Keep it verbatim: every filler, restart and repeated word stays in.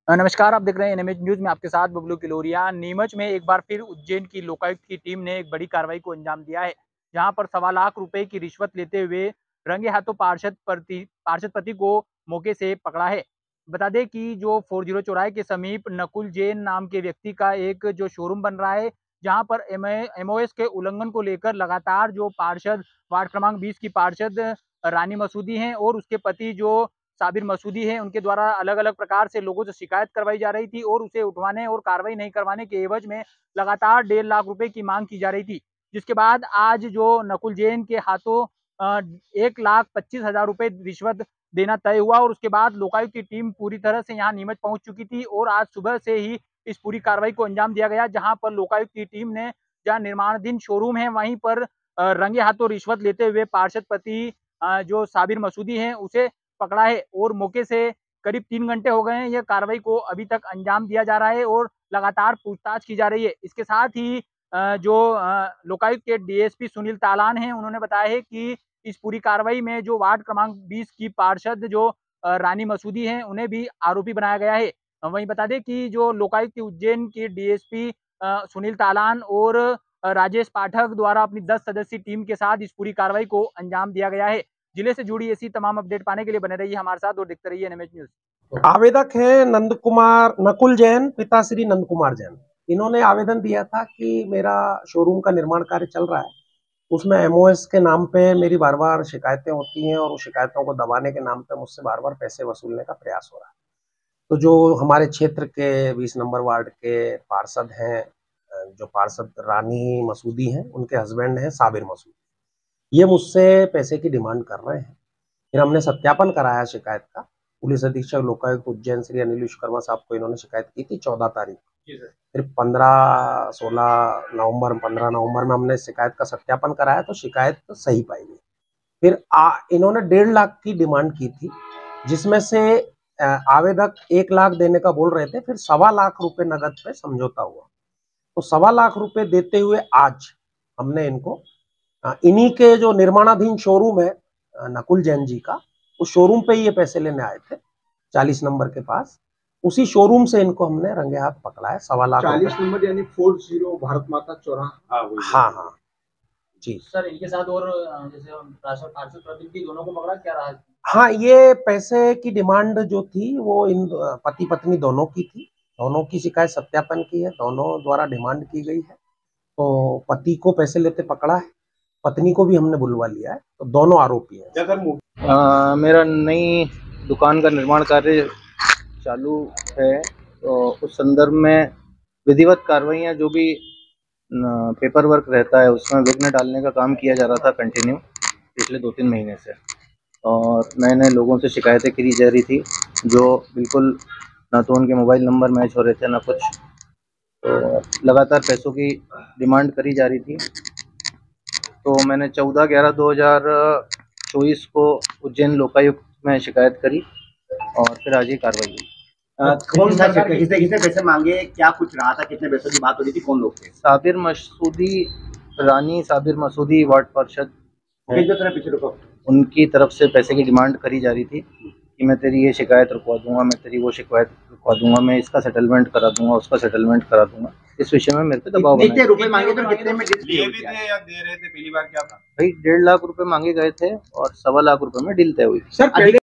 अ, नमस्कार, आप देख रहे हैं एनएमएच न्यूज़ में आपके साथ बबलू किलोरिया। नीमच में एक बार फिर उज्जैन की लोकायुक्त की टीम ने एक बड़ी कार्रवाई को अंजाम दिया है, जहां पर सवा लाख रुपए की रिश्वत लेते हुए रंगे हाथों पार्षद पति पार्षद पति को मौके से पकड़ा है। बता दें कि जो चालीस चौराहे के समीप नकुल जैन नाम के व्यक्ति का एक जो शोरूम बन रहा है, जहां पर एम एमओएस के उल्लंघन को लेकर लगातार जो पार्षद वार्ड क्रमांक बीस की पार्षद रानी मसूदी हैं और उसके पति जो साबिर मसूदी है, उनके द्वारा अलग-अलग प्रकार से लोगों से शिकायत करवाई जा रही थी और उसे उठवाने और कार्रवाई नहीं करवाने के एवज में लगातार डेढ़ लाख रुपए की मांग की जा रही थी। जिसके बाद आज जो नकुल जैन के हाथों अ, एक लाख पच्चीस हज़ार रुपए रिश्वत देना तय हुआ और उसके बाद लोकायुक्त की टीम पूरी तरह से यहाँ नीमच पहुँच चुकी थी और आज सुबह से ही इस पूरी कार्रवाई को अंजाम दिया गया, जहाँ पर लोकायुक्त की टीम ने जहाँ निर्माणाधीन शोरूम है, वहीं पर अ, रंगे हाथों रिश्वत लेते हुए पार्षद पति अ, जो साबिर मसूदी हैं, उसे पकड़ा है और मौके से करीब तीन घंटे हो गए हैं। यह कार्रवाई को अभी तक अंजाम दिया जा रहा है और लगातार पूछताछ की जा रही है। इसके साथ ही अ, जो अ, लोकायुक्त के डीएसपी सुनील तालान हैं, उन्होंने बताया है कि इस पूरी कार्रवाई में जो वार्ड क्रमांक बीस की पार्षद जो अ, रानी मसूदी हैं, उन्हें भी आरोपी बनाया गया है। अ, वहीं बता दें कि जो लोकायुक्त उज्जैन की डीएसपी अ, सुनील तालान और अ, राजेश पाठक द्वारा अपनी दस सदस्यीय टीम के साथ इस पूरी कार्रवाई को अंजाम दिया गया है। जिले से जुड़ी ऐसी तमाम अपडेट पाने के लिए बने रहिए हमारे साथ और देखते रहिए एनएमएच न्यूज़। आवेदक है नंद कुमार नकुल जैन, पिता श्री नंद कुमार जैन। इन्होंने आवेदन दिया था कि मेरा शोरूम का निर्माण कार्य चल रहा है, उसमें एमओएस के नाम पे मेरी बार बार शिकायतें होती हैं और उस शिकायतों को दबाने के नाम पे मुझसे बार बार पैसे वसूलने का प्रयास हो रहा है। तो जो हमारे क्षेत्र के बीस नंबर वार्ड के पार्षद हैं, जो पार्षद रानी मसूदी हैं, उनके हस्बैंड हैं साबिर मसूदी, ये मुझसे पैसे की डिमांड कर रहे हैं। फिर हमने सत्यापन कराया शिकायत का। पुलिस अधीक्षक लोकायुक्त उज्जैन श्री अनिल विश्वकर्मा साहब को इन्होंने शिकायत की थी चौदह तारीख को। फिर पंद्रह सोलह नवंबर पंद्रह नवंबर में हमने शिकायत का सत्यापन कराया तो शिकायत तो सही पाई गई। फिर आ, इन्होंने डेढ़ लाख की डिमांड की थी, जिसमें से आवेदक एक लाख देने का बोल रहे थे। फिर सवा लाख रुपए नगद पे समझौता हुआ। तो सवा लाख रुपए देते हुए आज हमने इनको इन्हीं के जो निर्माणाधीन शोरूम है नकुल जैन जी का, उस शोरूम पे ये पैसे लेने आए थे चालीस नंबर के पास। उसी शोरूम से इनको हमने रंगे हाथ पकड़ा है। सवा लाख चालीस नंबर यानी फोर जीरो भारत माता चौराहा। हाँ हाँ जी सर, इनके साथ और जैसे पार्षद प्रतिनिधि दोनों को पकड़ा, क्या रहा? हाँ, ये पैसे की डिमांड जो थी वो इन पति पत्नी दोनों की थी। दोनों की शिकायत सत्यापन की है, दोनों द्वारा डिमांड की गई है। तो पति को पैसे लेते पकड़ा है, पत्नी को भी हमने बुलवा लिया है। तो दोनों आरोपी हैं। आ, मेरा नई दुकान का निर्माण कार्य चालू है, तो उस संदर्भ में विधिवत कार्रवाइयाँ जो भी पेपर वर्क रहता है उसमें विघ्न डालने का काम किया जा रहा था कंटिन्यू पिछले दो तीन महीने से। और नए नए लोगों से शिकायतें करी जा रही थी, जो बिल्कुल ना तो उनके मोबाइल नंबर मैच हो रहे थे ना कुछ। तो लगातार पैसों की डिमांड करी जा रही थी। तो मैंने चौदह ग्यारह दो हज़ार चौबीस को उज्जैन लोकायुक्त में शिकायत करी और फिर आज ही कार्रवाई हुई। कौन सा किसने किसने पैसे मांगे, क्या कुछ रहा था, कितने पैसों की बात हो रही थी, कौन लोग थे? साबिर मसूदी, रानी साबिर मसूदी वार्ड पार्षद, उनकी तरफ से पैसे की डिमांड करी जा रही थी कि मैं तेरी ये शिकायत रुकवा दूंगा, मैं तेरी वो शिकायत रुकवा दूंगा, मैं इसका सेटलमेंट करा दूंगा, उसका सेटलमेंट करा दूंगा। इस विषय में मेरे पे दबाव बनाया। कितने रुपए मांगे थे, कितने में डील भी थे या दे रहे थे? पहली बार क्या था भाई? डेढ़ लाख रुपए मांगे गए थे और सवा लाख रुपए में डील तय हुई। सर